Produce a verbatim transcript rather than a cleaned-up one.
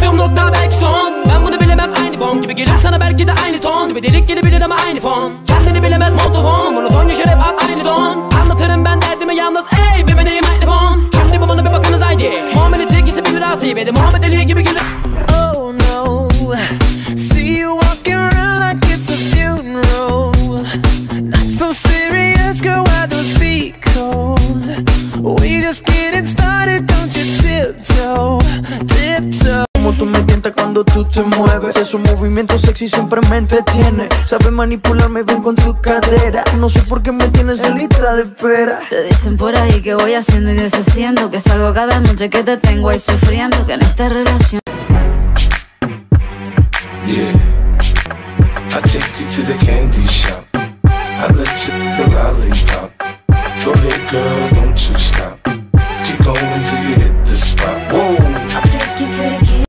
vardığım nokta belki son. Ben bunu bilemem, aynı bom gibi gelir sana belki de aynı ton. Bir delik gelebilir ama aynı fon. Kendini bilemez montofon. Monoton yaşar hep aynı don. Anlatırım ben derdimi yalnız, ey bir benim mikrofon. Şimdi bu bana bir bakınız haydi. Muhammed ikisi bilir asi ve de Muhammed Ali gibi gelir. Oh no, see you walking around like it's a funeral. Not so serious, girl, why those feet cold? We just getting started, don't you tiptoe, tiptoe. Como tú me tientas cuando tú te mueves. Esos movimientos sexy siempre me entretiene. Sabes manipularme bien con tu cadera. No sé por qué me tienes en lista de espera. Te dicen por ahí que voy haciendo y deshaciendo, que salgo cada noche que te tengo ahí sufriendo, que en esta relación